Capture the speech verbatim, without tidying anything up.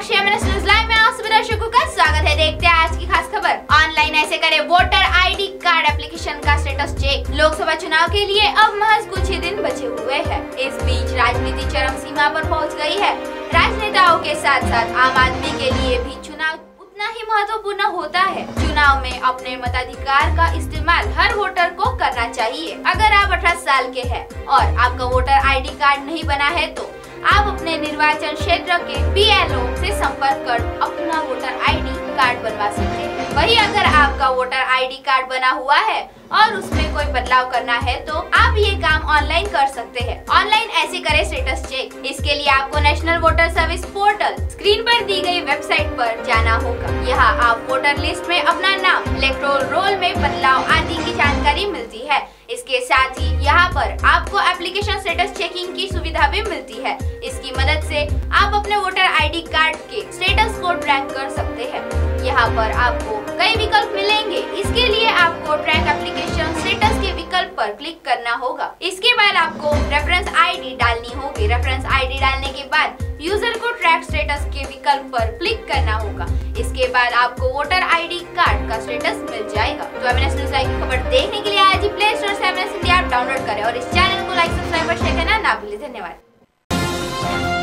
साक्षी MNS news live में आप सभी दर्शकों का स्वागत है। देखते हैं आज की खास खबर। ऑनलाइन ऐसे करें वोटर आईडी कार्ड एप्लीकेशन का स्टेटस चेक। लोकसभा चुनाव के लिए अब महज कुछ ही दिन बचे हुए हैं। इस बीच राजनीति चरम सीमा पर पहुंच गई है। राजनेताओं के साथ साथ आम आदमी के लिए भी चुनाव उतना ही महत्वपूर्ण होता है। चुनाव में अपने मताधिकार का इस्तेमाल हर वोटर को करना चाहिए। अगर आप अठारह साल के हैं और आपका वोटर आईडी कार्ड नहीं बना है तो आप अपने निर्वाचन क्षेत्र के बीएलओ से संपर्क कर अपना वोटर आईडी कार्ड बनवा सकते हैं। वही अगर आपका वोटर आईडी कार्ड बना हुआ है और उसमें कोई बदलाव करना है तो आप ये काम ऑनलाइन कर सकते हैं। ऑनलाइन ऐसे करें स्टेटस चेक। इसके लिए आपको national voter service portal screen पर दी गई वेबसाइट पर जाना होगा। यहाँ आप वोटर लिस्ट में अपना नाम, इलेक्टोरल रोल में बदलाव आदि की जानकारी मिलती है। इसके साथ ही यहाँ पर आपको एप्लीकेशन स्टेटस चेकिंग की सुविधा भी मिलती है। इसकी मदद से आप अपने वोटर आईडी कार्ड के स्टेटस को ट्रैक कर सकते हैं। यहाँ पर आपको कई विकल्प मिलेंगे। इसके लिए आपको ट्रैक एप्लीकेशन स्टेटस के विकल्प पर क्लिक करना होगा। इसके बाद आपको रेफरेंस आईडी डालनी होगी। रेफरेंस आईडी डालने के बाद यूजर को ट्रैक स्टेटस के विकल्प पर क्लिक करना होगा। इसके बाद आपको वोटर आईडी कार्ड का स्टेटस मिल जाएगा। तो एमएनएस न्यूज़ लाइव की खबर देखने के लिए आज ही प्ले स्टोर से एमएनएस इंडिया ऐप डाउनलोड करें और इस चैनल को लाइक, सब्सक्राइब और शेयर करना ना भूलें। धन्यवाद।